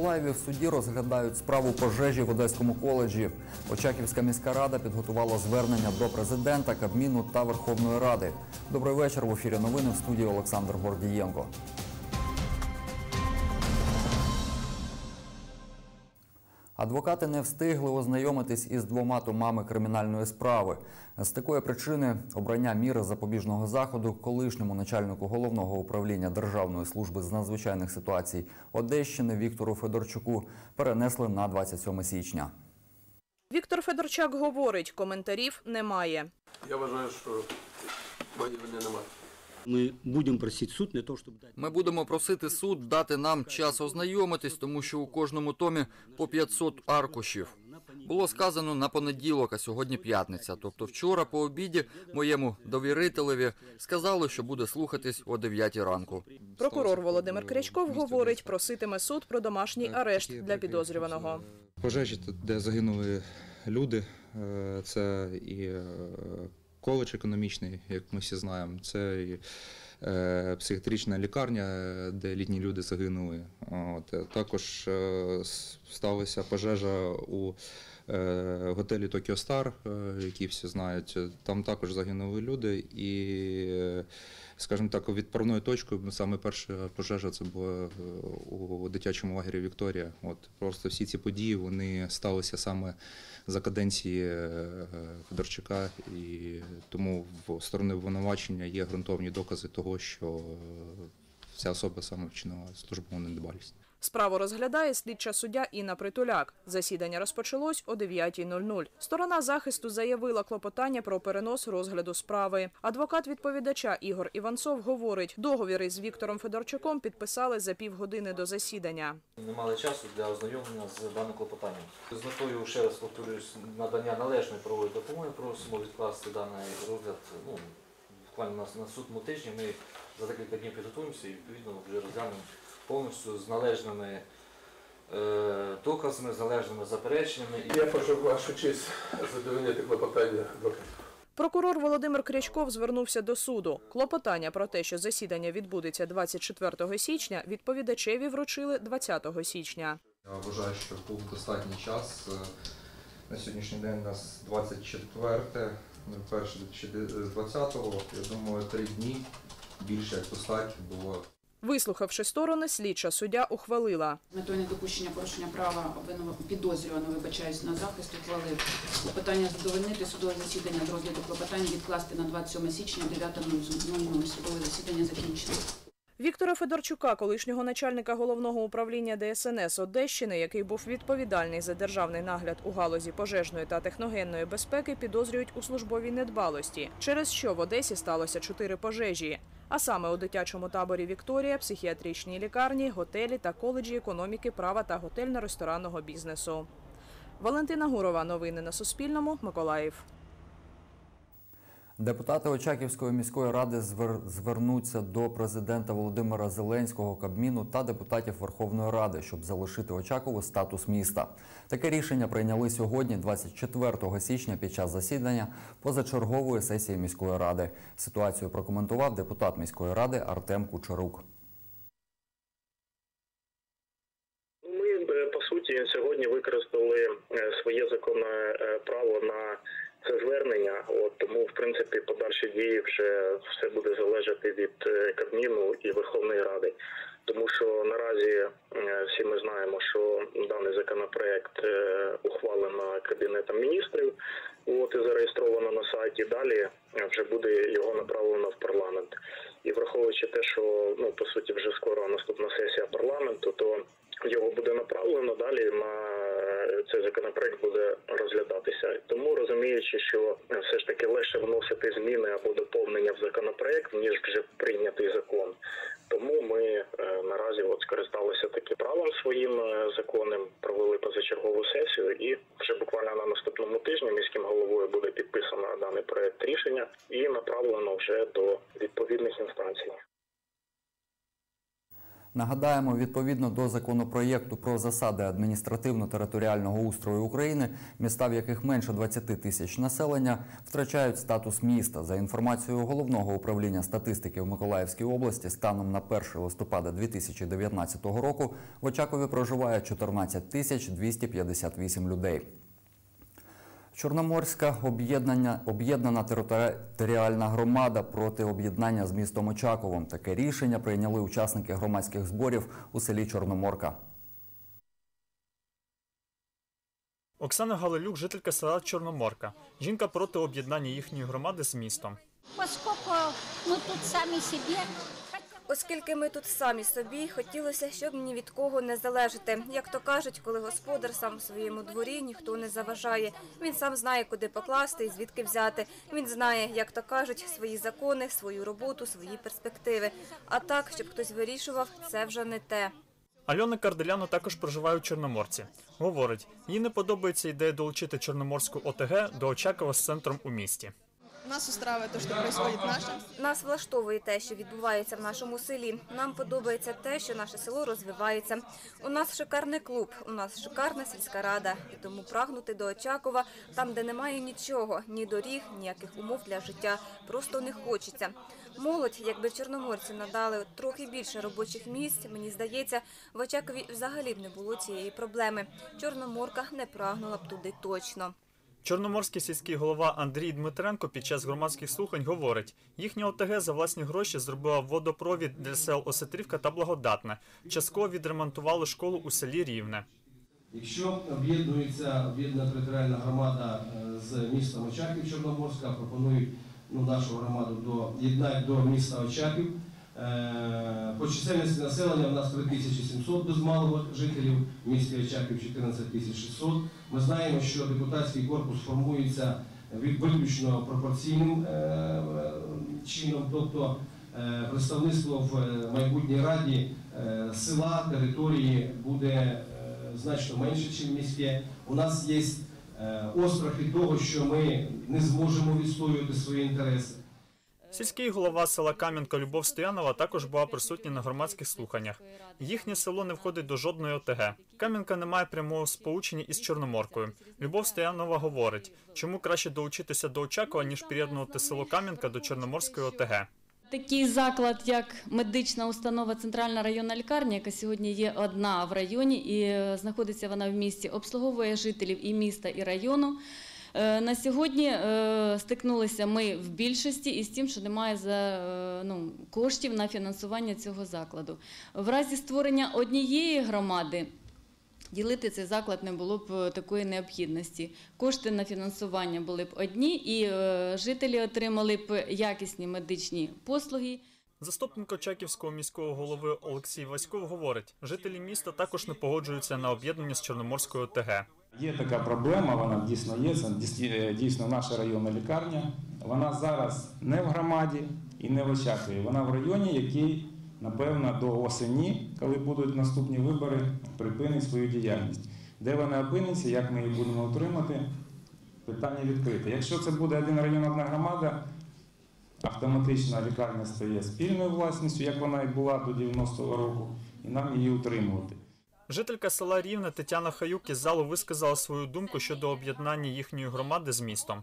Миколаєві в суді розглядають справу пожежі в Одеському коледжі. Очаківська міська рада підготувала звернення до президента, Кабміну та Верховної Ради. Добрий вечір. В ефірі новини, в студії Олександр Гордієнко. Адвокати не встигли ознайомитись із двома томами кримінальної справи. З такої причини обрання міри запобіжного заходу колишньому начальнику Головного управління Державної служби з надзвичайних ситуацій Одещини Віктору Федорчуку перенесли на 27 січня. Віктор Федорчак говорить, коментарів немає. Я вважаю, що моєї вини немає. Ми будемо просити суд дати нам час ознайомитись, тому що у кожному томі по 500 аркушів. Було сказано на понеділок, а сьогодні п'ятниця. Тобто вчора по обіді моєму довірителеві сказали, що буде слухатись о 9 ранку. Прокурор Володимир Крячков говорить, проситиме суд про домашній арешт для підозрюваного. Пожежі, де загинули люди, це і коледж економічний, як ми всі знаємо, це і психіатрична лікарня, де літні люди загинули. Також сталася пожежа у готелі Токіо Стар, який всі знають. Там також загинули люди і, скажімо так, відправною точкою саме перша пожежа це була у дитячому лагері Вікторія. Просто всі ці події вони сталися саме за каденції Федорчука, і тому в сторони обвинувачення є ґрунтовні докази того, що ця особа саме вчинила службову недбалість. Справу розглядає слідча суддя Інна Притуляк. Засідання розпочалось о 9:00. Сторона захисту заявила клопотання про перенос розгляду справи. Адвокат відповідача Ігор Іванцов говорить, договір із Віктором Федорчуком підписали за півгодини до засідання. Не мали часу для ознайомлення з даним клопотанням. З метою, ще раз повторюсь, надання належної правової допомоги просимо відкласти даний розгляд, буквально на наступному тижні. Ми за декілька днів підготуємося і відповідно вже розглянемо повністю з належними доказами, з належними запереченнями. Я прошу вашу честь задовольнити клопотання адвоката. Прокурор Володимир Крячков звернувся до суду. Клопотання про те, що засідання відбудеться 24 січня, відповідачеві вручили 20 січня. Я вважаю, що був достатній час. На сьогоднішній день у нас 24.01.2020. Я думаю, 3 дні більше як достатньо було. Вислухавши сторони, слідча суддя ухвалила. З метою недопущення порушення права підозрюваного, на захист, ухвалив клопотання задовольнити, судове засідання з розгляду клопотання відкласти на 27 січня 9:00. Судове засідання закінчено. Віктора Федорчука, колишнього начальника Головного управління ДСНС Одещини, який був відповідальний за державний нагляд у галузі пожежної та техногенної безпеки, підозрюють у службовій недбалості, через що в Одесі сталося 4 пожежі. А саме у дитячому таборі «Вікторія», психіатричній лікарні, готелі та коледжі економіки, права та готельно-ресторанного бізнесу. Валентина Гурова. Новини на Суспільному. Миколаїв. Депутати Очаківської міської ради звернуться до президента Володимира Зеленського, Кабміну та депутатів Верховної Ради, щоб залишити Очакову статус міста. Таке рішення прийняли сьогодні, 24 січня, під час засідання позачергової сесії міської ради. Ситуацію прокоментував депутат міської ради Артем Кучерук. Ми, по суті, сьогодні використали своє законне право на це звернення, тому, в принципі, подальші дії вже все буде залежати від Кабміну і Верховної Ради. Тому що наразі всі ми знаємо, що даний законопроект ухвалено Кабінетом міністрів і зареєстровано на сайті. Далі вже буде його направлено в парламент. І враховуючи те, що, по суті, вже скоро наступна сесія парламенту, то його буде направлено, далі на цей законопроект буде розглядатися. Тому, розуміючи, що все ж таки легше вносити зміни або доповнення в законопроект, ніж вже прийнятий закон. Тому ми наразі скористалися таким правом своїм законним, провели позачергову сесію і вже буквально на наступному тижні міським головою буде підписано даний проект рішення і направлено вже до відповідних інстанцій. Нагадаємо, відповідно до законопроєкту про засади адміністративно-територіального устрою України, міста, в яких менше 20 тисяч населення, втрачають статус міста. За інформацією Головного управління статистики в Миколаївській області, станом на 1 листопада 2019 року в Очакові проживає 14 тисяч 258 людей. Чорноморська об'єднана територіальна громада проти об'єднання з містом Очаковом. Таке рішення прийняли учасники громадських зборів у селі Чорноморка. Оксана Галилюк – жителька села Чорноморка. Жінка проти об'єднання їхньої громади з містом. Оскільки ми тут самі собі, хотілося, щоб ні від кого не залежати. Як то кажуть, коли господар сам в своєму дворі, ніхто не заважає. Він сам знає, куди покласти і звідки взяти. Він знає, як то кажуть, свої закони, свою роботу, свої перспективи. А так, щоб хтось вирішував, це вже не те. Альона Карделяно також проживає у Чорноморці. Говорить, їй не подобається ідея долучити Чорноморську ОТГ до Очакова з центром у місті. Нас устраивает то, что происходит в нашем. Нас влаштовує те, що відбувається в нашому селі. Нам подобається те, що наше село розвивається. У нас шикарний клуб, у нас шикарна сільська рада. І тому прагнути до Очакова, там, де немає нічого, ні доріг, ніяких умов для життя, просто не хочеться. Молодь, якби чорноморці надали трохи більше робочих місць, мені здається, в Очакові взагалі б не було цієї проблеми. Чорноморка не прагнула б туди точно. Чорноморський сільський голова Андрій Дмитренко під час громадських слухань говорить, їхня ОТГ за власні гроші зробила водопровід для сел Осетрівка та Благодатне. Частково відремонтували школу у селі Рівне. Якщо об'єднується об'єднана територіальна громада з містом Очаків Чорноморська, пропонують нашу громаду доєднати до міста Очаків. По чисельності населення у нас 3700 без малого жителів, в місті Очаків 14600. Ми знаємо, що депутатський корпус формується виключно пропорційним чином, тобто представництво в майбутній раді села, території буде значно менше, ніж в місті. У нас є острах від того, що ми не зможемо відстоювати свої інтереси. Сільський голова села Кам'янка Любов Стоянова також була присутня на громадських слуханнях. Їхнє село не входить до жодної ОТГ. Кам'янка не має прямого сполучення із Чорноморкою. Любов Стоянова говорить, чому краще долучитися до Очакова, ніж приєднувати село Кам'янка до Чорноморської ОТГ. Такий заклад, як медична установа Центральна районна лікарня, яка сьогодні є одна в районі і знаходиться вона в місті, обслуговує жителів і міста, і району. На сьогодні стикнулися ми в більшості із тим, що немає коштів на фінансування цього закладу. В разі створення однієї громади ділити цей заклад не було б такої необхідності. Кошти на фінансування були б одні і жителі отримали б якісні медичні послуги. Заступник Очаківського міського голови Олексій Васьков говорить, жителі міста також не погоджуються на об'єднання з Чорноморською ОТГ. Є така проблема, вона дійсно є, це дійсно наша районна лікарня. Вона зараз не в громаді і не в Очакові, вона в районі, який, напевно, до осені, коли будуть наступні вибори, припинить свою діяльність. Де вона опиниться, як ми її будемо утримати, питання відкрите. Якщо це буде один район, одна громада, автоматично лікарня стає спільною власністю, як вона і була до 90-го року, і нам її утримувати. Жителька села Рівне Тетяна Хаюк із залу висказала свою думку щодо об'єднання їхньої громади з містом.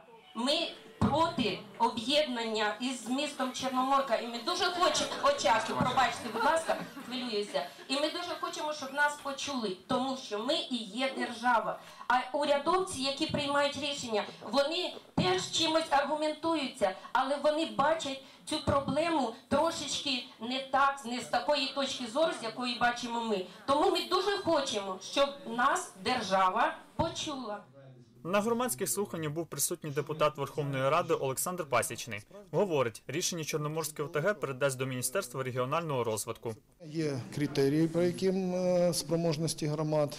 Ми проти об'єднання із містом Чорноморка, і ми дуже хочемо, пробачте, будь ласка, хвилююся, і ми дуже хочемо, щоб нас почули, тому що ми і є держава. А урядовці, які приймають рішення, вони теж чимось аргументуються, але вони бачать цю проблему трошечки не з такої точки зору, з якої бачимо ми. Тому ми дуже хочемо, щоб нас держава почула. На громадських слуханнях був присутній депутат Верховної Ради Олександр Пасічний. Говорить, рішення Чорноморської ОТГ передасть до Міністерства регіонального розвитку. Є критерії, по яким спроможності громад.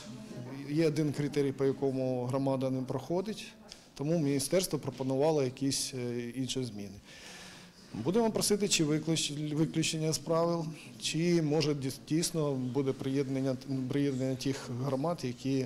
Є один критерій, по якому громада не проходить, тому міністерство пропонувало якісь інші зміни. Будемо просити, чи виключення з правил, чи, може, дійсно буде приєднання тих громад, які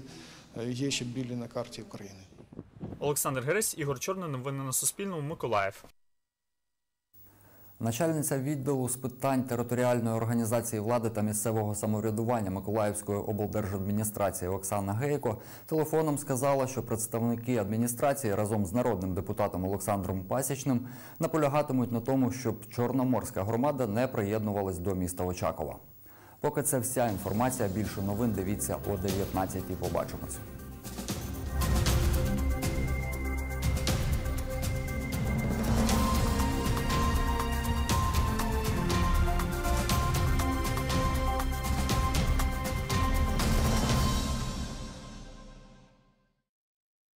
є ще білі на карті України. Олександр Гересь, Ігор Чорний. Новини на Суспільному. Миколаїв. Начальниця відділу з питань територіальної організації влади та місцевого самоврядування Миколаївської облдержадміністрації Оксана Гейко телефоном сказала, що представники адміністрації разом з народним депутатом Олександром Пасічним наполягатимуть на тому, щоб Чорноморська громада не приєднувалась до міста Очакова. Поки це вся інформація. Більше новин дивіться о 19-й. Побачимось.